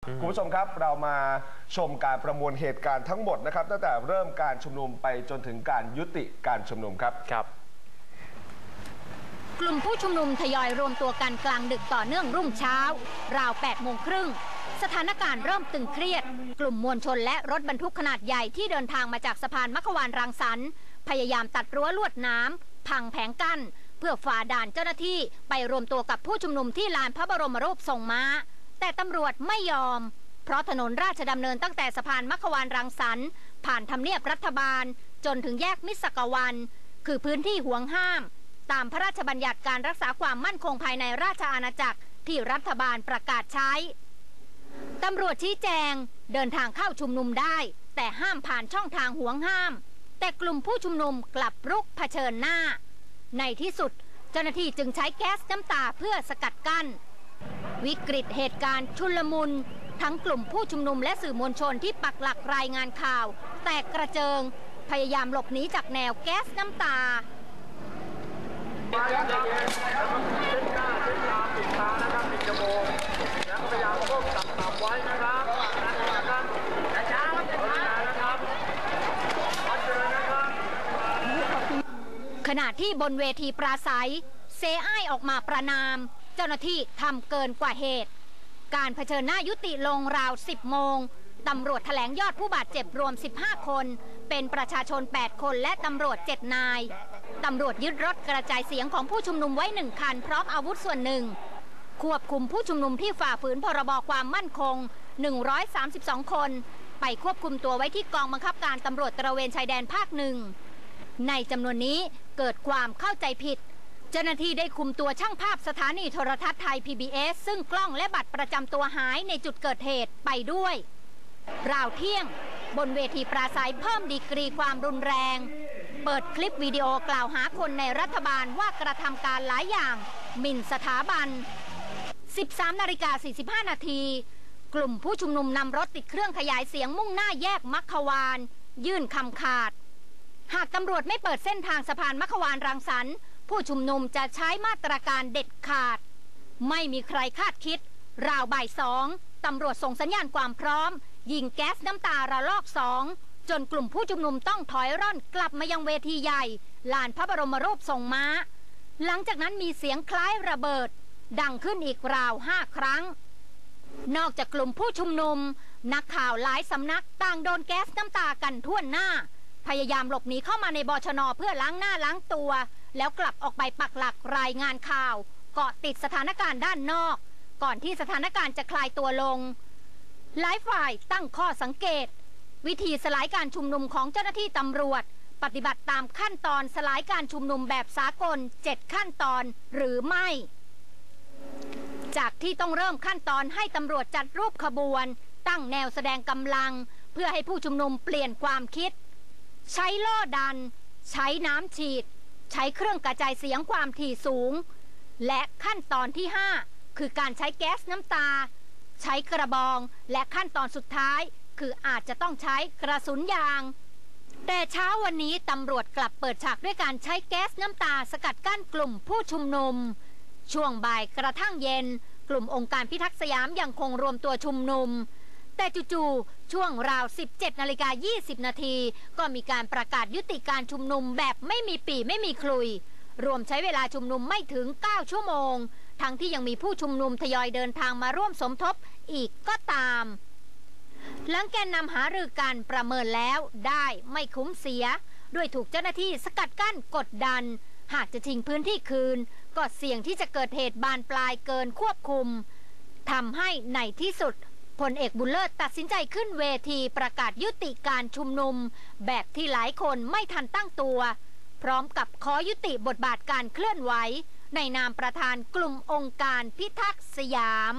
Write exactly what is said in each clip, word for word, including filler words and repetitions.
คุณผู้ชมครับเรามาชมการประมวลเหตุการณ์ทั้งหมดนะครับตั้งแต่เริ่มการชุมนุมไปจนถึงการยุติการชุมนุมครับครับกลุ่มผู้ชุมนุมทยอยรวมตัวกันกลางดึกต่อเนื่องรุ่งเช้าราวแปดโมงครึ่งสถานการณ์เริ่มตึงเครียดกลุ่มมวลชนและรถบรรทุกขนาดใหญ่ที่เดินทางมาจากสะพานมัขวานรังสรรค์พยายามตัดรั้วลวดน้ำพังแผงกั้นเพื่อฝ่าด่านเจ้าหน้าที่ไปรวมตัวกับผู้ชุมนุมที่ลานพระบรมรูปทรงม้าแต่ตำรวจไม่ยอมเพราะถนนราชดำเนินตั้งแต่สะพานมัขวานรังสรรค์ผ่านทำเนียบรัฐบาลจนถึงแยกมิตรสกวันคือพื้นที่ห่วงห้ามตามพระราชบัญญัติการรักษาความมั่นคงภายในราชอาณาจักรที่รัฐบาลประกาศใช้ตำรวจชี้แจงเดินทางเข้าชุมนุมได้แต่ห้ามผ่านช่องทางห่วงห้ามแต่กลุ่มผู้ชุมนุมกลับรุกเผชิญหน้าในที่สุดเจ้าหน้าที่จึงใช้แก๊สน้ำตาเพื่อสกัดกั้นวิกฤตเหตุการณ์ชุลมุนทั้งกลุ่มผู้ชุมนุมและสื่อมวลชนที่ปักหลักรายงานข่าวแตกกระเจิงพยายามหลบหนีจากแนวแก๊สน้ำตาขณะที่บนเวทีปราศัยเซอ้ายออกมาประนามเจ้าหน้าที่ทำเกินกว่าเหตุการเผชิญหน้ายุติลงราวสิบโมงตำรวจแถลงยอดผู้บาดเจ็บรวมสิบห้าคนเป็นประชาชนแปดคนและตำรวจเจ็ดนายตำรวจยึดรถกระจายเสียงของผู้ชุมนุมไว้หนึ่งคันพร้อมอาวุธส่วนหนึ่งควบคุมผู้ชุมนุมที่ฝ่าฝืนพรบความมั่นคงหนึ่งร้อยสามสิบสองคนไปควบคุมตัวไว้ที่กองบังคับการตำรวจตระเวนชายแดนภาคหนึ่งในจำนวนนี้เกิดความเข้าใจผิดเจ้าหน้าที่ได้คุมตัวช่างภาพสถานีโทรทัศน์ไทย พี บี เอส ซึ่งกล้องและบัตรประจำตัวหายในจุดเกิดเหตุไปด้วยราวเที่ยงบนเวทีปราศัยเพิ่มดีกรีความรุนแรงเปิดคลิปวิดีโอกล่าวหาคนในรัฐบาลว่ากระทำการหลายอย่างหมิ่นสถาบัน สิบสามนาฬิกาสี่สิบห้านาทีกลุ่มผู้ชุมนุมนำรถติดเครื่องขยายเสียงมุ่งหน้าแยกมัขวานยื่นคำขาดหากตำรวจไม่เปิดเส้นทางสะพานมัขวานรังสรรค์ผู้ชุมนุมจะใช้มาตรการเด็ดขาดไม่มีใครคาดคิดราวบ่ายสองตำรวจส่งสัญญาณความพร้อมยิงแก๊สน้ำตาระลอกสองจนกลุ่มผู้ชุมนุมต้องถอยร่อนกลับมายังเวทีใหญ่ลานพระบรมรูปทรงม้าหลังจากนั้นมีเสียงคล้ายระเบิดดังขึ้นอีกราวห้าครั้งนอกจากกลุ่มผู้ชุมนุมนักข่าวหลายสำนักต่างโดนแก๊สน้ำตากันทั่วหน้าพยายามหลบหนีเข้ามาในบชน.เพื่อล้างหน้าล้างตัวแล้วกลับออกไปปักหลักรายงานข่าวเกาะติดสถานการณ์ด้านนอกก่อนที่สถานการณ์จะคลายตัวลงหลายฝ่ายตั้งข้อสังเกตวิธีสลายการชุมนุมของเจ้าหน้าที่ตำรวจปฏิบัติตามขั้นตอนสลายการชุมนุมแบบสากลเจ็ดขั้นตอนหรือไม่จากที่ต้องเริ่มขั้นตอนให้ตำรวจจัดรูปขบวนตั้งแนวแสดงกำลังเพื่อให้ผู้ชุมนุมเปลี่ยนความคิดใช้ล่อดันใช้น้ำฉีดใช้เครื่องกระจายเสียงความถี่สูงและขั้นตอนที่ห้าคือการใช้แก๊สน้ำตาใช้กระบองและขั้นตอนสุดท้ายคืออาจจะต้องใช้กระสุนยางแต่เช้าวันนี้ตำรวจกลับเปิดฉากด้วยการใช้แก๊สน้ำตาสกัดกั้นกลุ่มผู้ชุมนุมช่วงบ่ายกระทั่งเย็นกลุ่มองค์การพิทักษ์สยามยังคงรวมตัวชุมนุมแต่จู่ๆช่วงราว สิบเจ็ดนาฬิกายี่สิบนาทีก็มีการประกาศยุติการชุมนุมแบบไม่มีปี่ไม่มีคลุยรวมใช้เวลาชุมนุมไม่ถึงเก้าชั่วโมงทั้งที่ยังมีผู้ชุมนุมทยอยเดินทางมาร่วมสมทบอีกก็ตามหลังแกนนำหารือกันประเมินแล้วได้ไม่คุ้มเสียด้วยถูกเจ้าหน้าที่สกัดกั้นกดดันหากจะชิงพื้นที่คืนก็เสี่ยงที่จะเกิดเหตุบานปลายเกินควบคุมทำให้ในที่สุดพลเอกบุญเลิศตัดสินใจขึ้นเวทีประกาศยุติการชุมนุมแบบที่หลายคนไม่ทันตั้งตัวพร้อมกับขอยุติบทบาทการเคลื่อนไหวในนามประธานกลุ่มองค์การพิทักษ์สยาม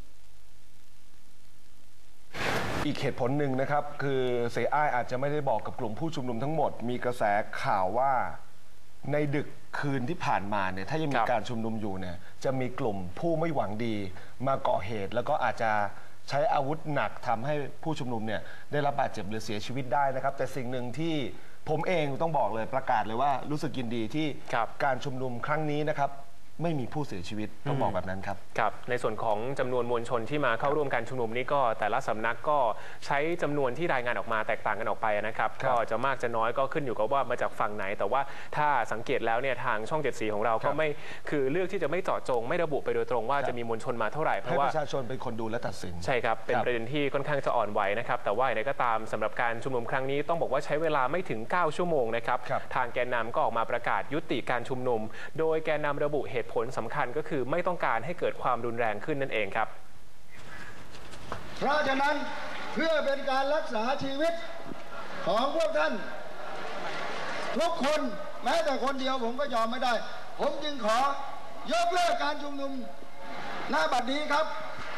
อีกเหตุผลหนึ่งนะครับคือเสอ้ายอาจจะไม่ได้บอกกับกลุ่มผู้ชุมนุมทั้งหมดมีกระแสข่าวว่าในดึกคืนที่ผ่านมาเนี่ยถ้ายังมีการชุมนุมอยู่เนี่ยจะมีกลุ่มผู้ไม่หวังดีมาก่อเหตุแล้วก็อาจจะใช้อาวุธหนักทำให้ผู้ชุมนุมเนี่ยได้รับบาดเจ็บหรือเสียชีวิตได้นะครับแต่สิ่งหนึ่งที่ผมเองต้องบอกเลยประกาศเลยว่ารู้สึกยินดีที่การชุมนุมครั้งนี้นะครับไม่มีผู้เสียชีวิตต้องบอกแบบนั้นครับครับในส่วนของจำนวนมวลชนที่มาเข้าร่วมการชุมนุมนี้ก็แต่ละสำนักก็ใช้จำนวนที่รายงานออกมาแตกต่างกันออกไปนะครับก็จะมากจะน้อยก็ขึ้นอยู่กับว่ามาจากฝั่งไหนแต่ว่าถ้าสังเกตแล้วเนี่ยทางช่องเจ็ดสีของเราก็ไม่คือเลือกที่จะไม่เจาะจงไม่ระบุไปโดยตรงว่าจะมีมวลชนมาเท่าไหร่เพราะว่าประชาชนเป็นคนดูและตัดสินใช่ครับเป็นประเด็นที่ค่อนข้างจะอ่อนไหวนะครับแต่ว่าอย่างไรก็ตามสำหรับการชุมนุมครั้งนี้ต้องบอกว่าใช้เวลาไม่ถึงเก้าชั่วโมงนะครับทางแกนนำก็ออกมาประกาศยุติการชุมนุมโดยแกนนำระบุเหตุผลสำคัญก็คือไม่ต้องการให้เกิดความรุนแรงขึ้นนั่นเองครับเพราะฉะนั้นเพื่อเป็นการรักษาชีวิตของพวกท่านทุกคนแม้แต่คนเดียวผมก็ยอมไม่ได้ผมจึงขอยกเลิกการชุมนุมหน้าบัดนี้ครับ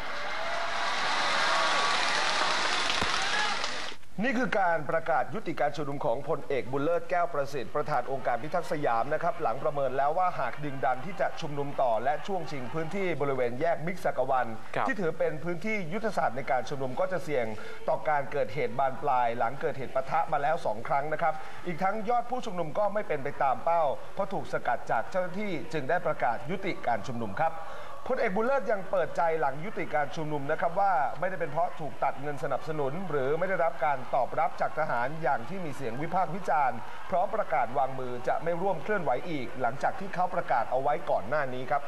นี่คือการประกาศยุติการชุมนุมของพลเอกบุญเลิศแก้วประสิทธิ์ประธานองค์การพิทักษ์สยามนะครับหลังประเมินแล้วว่าหากดึงดันที่จะชุมนุมต่อและช่วงชิงพื้นที่บริเวณแยกมิกซักวันที่ถือเป็นพื้นที่ยุทธศาสตร์ในการชุมนุมก็จะเสี่ยงต่อการเกิดเหตุบานปลายหลังเกิดเหตุปะทะมาแล้วสองครั้งนะครับอีกทั้งยอดผู้ชุมนุมก็ไม่เป็นไปตามเป้าเพราะถูกสกัดจากเจ้าหน้าที่จึงได้ประกาศยุติการชุมนุมครับพลเอกบุญเลิศยังเปิดใจหลังยุติการชุมนุมนะครับว่าไม่ได้เป็นเพราะถูกตัดเงินสนับสนุนหรือไม่ได้รับการตอบรับจากทหารอย่างที่มีเสียงวิพากษ์วิจารณ์พร้อมประกาศวางมือจะไม่ร่วมเคลื่อนไหวอีกหลังจากที่เขาประกาศเอาไว้ก่อนหน้านี้ครับ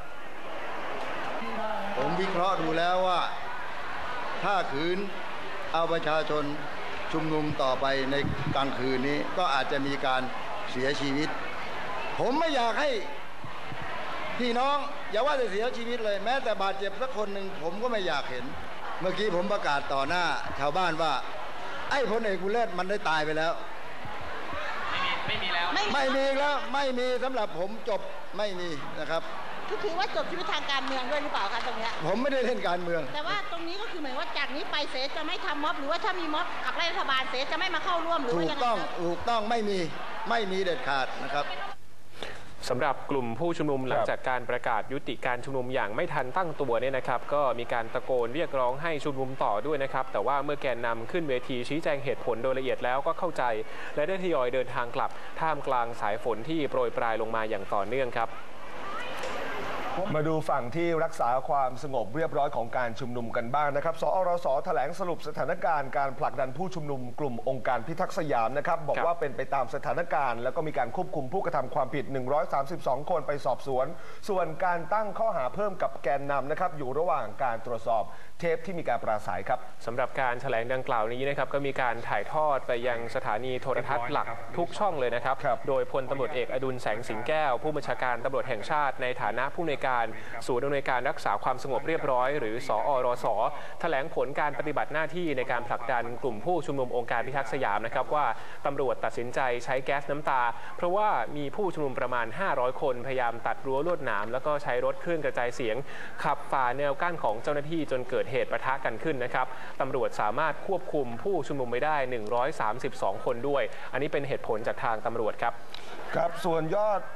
ผมวิเคราะห์ดูแล้วว่าถ้าคืนเอาประชาชนชุมนุมต่อไปในกลางคืนนี้ก็อาจจะมีการเสียชีวิตผมไม่อยากให้พี่น้องอย่าว่าจะเสียชีวิตเลยแม้แต่บาดเจ็บสักคนหนึ่งผมก็ไม่อยากเห็นเมื่อกี้ผมประกาศต่อหน้าชาวบ้านว่าไอ้พลเอกบุญเลิศมันได้ตายไปแล้วไม่มีไม่มีแล้วไม่มีแล้วไม่มีสำหรับผมจบไม่มีนะครับก็คือว่าจบชีวิตทางการเมืองด้วยหรือเปล่าคะตรงนี้ผมไม่ได้เล่นการเมืองแต่ว่าตรงนี้ก็คือหมายว่าจากนี้ไปเสจะไม่ทำม็อบหรือว่าถ้ามีม็อบขับไล่รัฐบาลเสจะไม่มาเข้าร่วมหรือว่ายังไงถูกต้องถูกต้องไม่มีไม่มีเด็ดขาดนะครับสำหรับกลุ่มผู้ชุมนุมหลังจากการประกาศยุติการชุมนุมอย่างไม่ทันตั้งตัวเนี่ยนะครับก็มีการตะโกนเรียกร้องให้ชุมนุมต่อด้วยนะครับแต่ว่าเมื่อแกนนำขึ้นเวทีชี้แจงเหตุผลโดยละเอียดแล้วก็เข้าใจและได้ทยอยเดินทางกลับท่ามกลางสายฝนที่โปรยปลายลงมาอย่างต่อเนื่องครับมาดูฝั่งที่รักษาความสงบเรียบร้อยของการชุมนุมกันบ้างนะครับสอรสแถลงสรุปสถานการณ์การผลักดันผู้ชุมนุมกลุ่มองค์การพิทักษ์สยามนะครับบอกว่าเป็นไปตามสถานการณ์แล้วก็มีการควบคุมผู้กระทำความผิดหนึ่งร้อยสามสิบสองคนไปสอบสวนส่วนการตั้งข้อหาเพิ่มกับแกนนำนะครับอยู่ระหว่างการตรวจสอบเทปที่มีการปราศัยครับสำหรับการแถลงดังกล่าวนี้นะครับก็มีการถ่ายทอดไปยังสถานีโทรทัศน์หลักทุกช่องเลยนะครับโดยพลตำรวจเอกอดุลแสงสิงแก้วผู้บัญชาการตำรวจแห่งชาติในฐานะผู้อำนวยการศูนย์อำนวยการรักษาความสงบเรียบร้อยหรือสอรสแถลงผลการปฏิบัติหน้าที่ในการผลักดันกลุ่มผู้ชุมนุมองค์การพิทักษ์สยามนะครับว่าตำรวจตัดสินใจใช้แก๊สน้ำตาเพราะว่ามีผู้ชุมนุมประมาณห้าร้อยคนพยายามตัดรั้วลวดหนามแล้วก็ใช้รถเครื่องกระจายเสียงขับฝ่าแนวกั้นของเจ้าหน้าที่จนเกิดเหตุปะทะกันขึ้นนะครับตำรวจสามารถควบคุมผู้ชุมนุมไว้ได้หนึ่งร้อยสามสิบสองคนด้วยอันนี้เป็นเหตุผลจากทางตำรวจครับครับส่วนยอด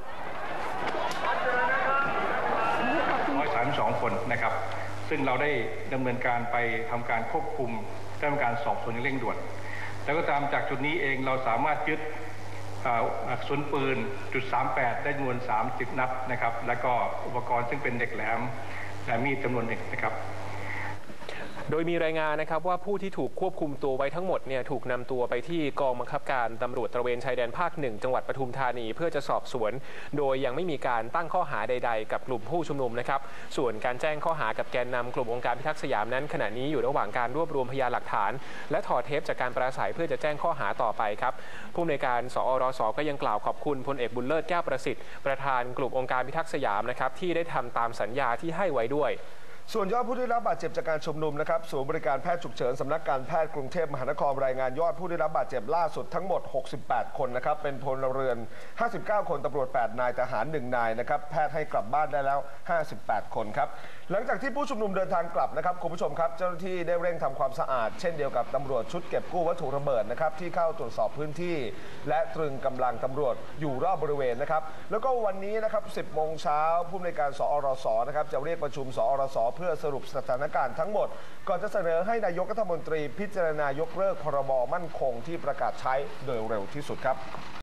สามสิบสองคนนะครับซึ่งเราได้ดำเนินการไปทำการควบคุมดำเนินการสอบสวนเร่งด่วนแล้วก็ตามจากจุดนี้เองเราสามารถยึดกระสุนปืนจุดสามแปดได้จำนวนสามสิบนัดนะครับและก็อุปกรณ์ซึ่งเป็นเหล็กแหลมและมีดจำนวนหนึ่งนะครับโดยมีรายงานนะครับว่าผู้ที่ถูกควบคุมตัวไว้ทั้งหมดเนี่ยถูกนำตัวไปที่กองบังคับการตำรวจตระเวนชายแดนภาคหนึ่งจังหวัดปทุมธานีเพื่อจะสอบสวนโดยยังไม่มีการตั้งข้อหาใดๆกับกลุ่มผู้ชุมนุมนะครับส่วนการแจ้งข้อหากับแกนนำกลุ่มองค์การพิทักษ์สยามนั้นขณะนี้อยู่ระหว่างการรวบรวมพยานหลักฐานและถอดเทปจากการปราศัยเพื่อจะแจ้งข้อหาต่อไปครับผู้อำนวยการสอรสก็ยังกล่าวขอบคุณพลเอกบุญเลิศแก้วประสิทธิ์ประธานกลุ่มองค์การพิทักษ์สยามนะครับที่ได้ทำตามสัญญาที่ให้ไว้ด้วยส่วนยอดผู้ได้รับบาดเจ็บจากการชุมนุมนะครับศูนย์บริการแพทย์ฉุกเฉินสำนักการแพทย์กรุงเทพมหานครรายงานยอดผู้ได้รับบาดเจ็บล่าสุดทั้งหมดหกสิบแปดคนนะครับเป็นพลเรือนห้าสิบเก้าคนตำรวจแปดนายทหารหนึ่งนายนะครับแพทย์ให้กลับบ้านได้แล้วห้าสิบแปดคนครับหลังจากที่ผู้ชุมนุมเดินทางกลับนะครับคุณผู้ชมครับเจ้าหน้าที่ได้เร่งทำความสะอาดเช่นเดียวกับตำรวจชุดเก็บกู้วัตถุระเบิดนะครับที่เข้าตรวจสอบพื้นที่และตรึงกำลังตำรวจอยู่รอบบริเวณนะครับแล้วก็วันนี้นะครับสิบโมงเช้าผู้อำนวยการสอรสนะครับจะเรียกประชุมสอรสเพื่อสรุปสถานการณ์ทั้งหมดก่อนจะเสนอให้นายกรัฐมนตรีพิจารณายกเลิกพรบมั่นคงที่ประกาศใช้โดยเร็วที่สุดครับ